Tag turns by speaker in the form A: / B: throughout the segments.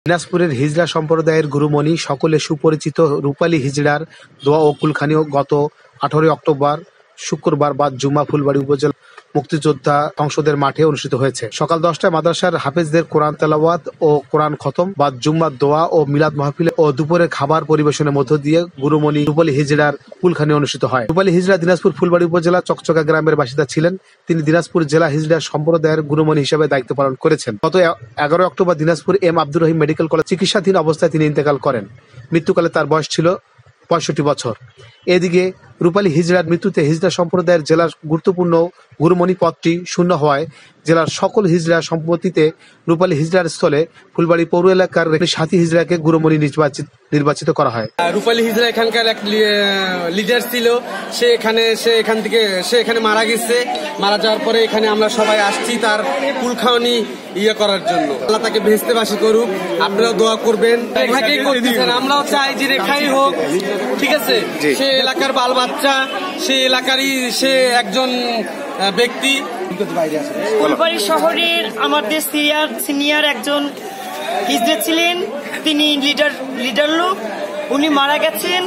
A: দিনাজপুরের হিজড়া সম্প্রদায়ের গুরুমণি সকলে সুপরিচিত রূপালী হিজড়ার দোয়া ও কুলখানি গত 18 অক্টোবর শুক্রবার বাদ জুমা ফুলবাড়ী উপজেলা মুক্তিযোদ্ধা সংসদের মাঠে অনুষ্ঠিত হয়েছে। সকাল 10টায় মাদ্রাসার হাফেজদের কোরআন তেলাওয়াত ও কোরআন খতম, বাদ জুম্মার দোয়া ও মিলাদ মাহফিল ও দুপুরের খাবার পরিবেশনের মধ্য দিয়ে গুরুমণি রূপালী হিজড়ার কুলখানি অনুষ্ঠিত হয়। রূপালী হিজড়া দিনাজপুর ফুলবাড়ী উপজেলা চকচকা গ্রামের বাসিন্দা ছিলেন। তিনি দিনাজপুর জেলা হিজড়া সম্প্রদায়ের গুরুমণি হিসেবে দায়িত্ব পালন করেছেন। গত 11 October Dinajpur M Abdur Rahim medical college চিকিৎসাধীন অবস্থায় তিনি ইন্তেকাল করেন। মৃত্যুকালে তার বয়স ছিল 65 বছর। এদিকে রূপালী হিজড়ার মৃত্যুতে হিজড়া সম্প্রদায়ের জেলার গুরুত্বপূর্ণ গুরুমণি পদটি শূন্য হওয়ায় জেলার সকল হিজড়া সম্পত্তিতে রূপালী হিজড়ার স্থলে ফুলবাড়ী পৌর এলাকার সাথী হিজড়াকে গুরুমণি নির্বাচিত করা হয়।
B: রূপালী হিজড়া এখানকার এক লিডার ছিল, সে এখানে মারা গেছে। মারা যাওয়ার পরে এখানে আমরা সবাই আসছি তার কুলখাওয়ানি করার জন্য। আল্লাহ তাকে বেহেশতেবাসী করুক, আপনারাও দোয়া করবেন। রেখাকেই করতেছেন, আমরাও চাই যে রেখাই হোক, ঠিক আছে। সে এলাকার বাল বাচ্চা, সে এলাকারই সে একজন ব্যক্তি।
C: ফুলবাড়ী শহরের আমাদের সিনিয়র একজন হিজড়া ছিলেন, তিনি লিডার লোক, উনি মারা গেছেন।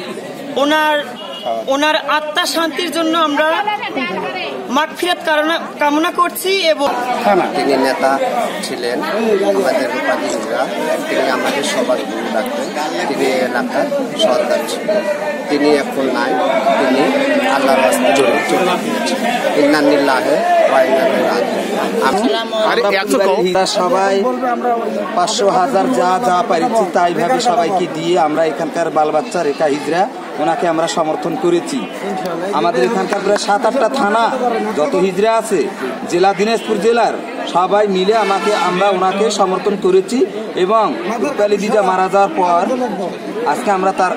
C: ওনার আত্মা শান্তির জন্য আমরা মাগফিরাত কামনা করছি। এবং
D: তিনি নেতা ছিলেন আমাদের রূপালী হিজড়া, তিনি আমাদের সবার গুরু রাখতেন, তিনি এলাকার সর্দার ছিলেন। তিনি এখন নাই, তিনি আল্লাহর রাস্তায় চলে গিয়েছেন। ইন্নালিল্লাহি ওয়া ইন্না ইলাইহি রাজিউন। সবাই 500,000 যা পারিছি তাই ভাবে সবাইকে দিয়ে আমরা এখানকার বাল বাচ্চা রেখা হিজড়া ওনাকে আমরা সমর্থন করেছি। আমাদের এখানকার প্রায় 7-8টা থানা যত হিজড়া আছে জেলা দিনাজপুর জেলার সবাই মিলে আমরা ওনাকে সমর্থন করেছি। এবং রূপালী হিজড়া মারা যাওয়ার পর আজকে আমরা তার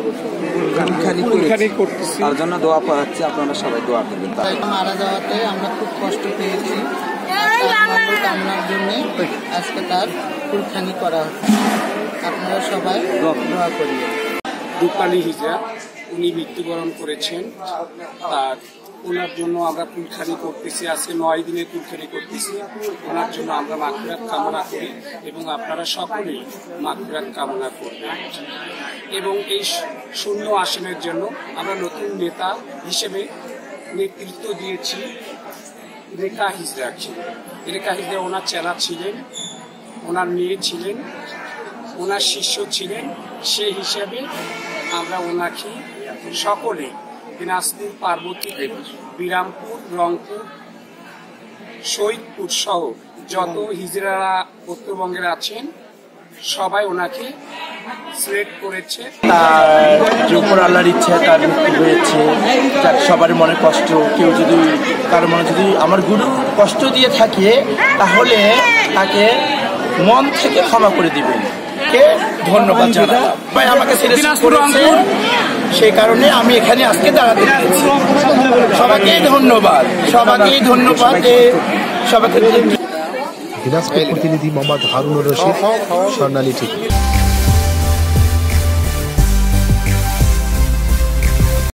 D: তার জন্য দোয়া পাচ্ছি। আপনারা সবাই দোয়া করবেন।
E: মারা যাওয়াতে আমরা খুব কষ্ট পেয়েছি, কামনার জন্য আজকে তার কুলখানি করা হচ্ছে। আপনারা সবাই দোয়া করিবেন।
F: রূপালী হিজড়া উনি মৃত্যুবরণ করেছেন, আর ওনার জন্য আমরা কুলখানি করতেছি। আজকে 9 দিনের কুলখানি করতেছি। ওনার জন্য আমরা মাগফিরাত কামনা করি এবং আপনারা সকলেই মাগফিরাত কামনা করবেন। এবং এই শূন্য আসনের জন্য আমরা নতুন নেতা হিসেবে নেতৃত্ব দিয়েছি রেখা হিজড়াকে। রেখা হিজড়া ওনার চেলা ছিলেন, ওনার মেয়ে ছিলেন, ওনার শিষ্য ছিলেন। সেই হিসাবে আমরা ওনাকে সকলে দিনাজপুর, পার্বতী, বিরামপুর, রংপুর, শহীদপুর সহ যত হিজড়ারা উত্তরবঙ্গের আছেন সবাই ওনাকে সিলেক্ট করেছে।
G: তার উপর আল্লাহর ইচ্ছা তার মৃত্যু হয়েছে। সবার মনে কষ্ট, কেউ যদি কারো মনে যদি আমার গুরু কষ্ট দিয়ে থাকে তাহলে তাকে মন থেকে ক্ষমা করে দিবেন। ধন্যবাদ ভাই, আমাকে সেই কারণে আমি এখানে আজকে দাঁড়াতে পেরেছি। সবাইকেই ধন্যবাদ, সবাইকেই ধন্যবাদ।
A: দিনাজপুর প্রতিনিধি মোহাম্মদ হারুনুর রশিদ, স্বর্ণালী টিভি।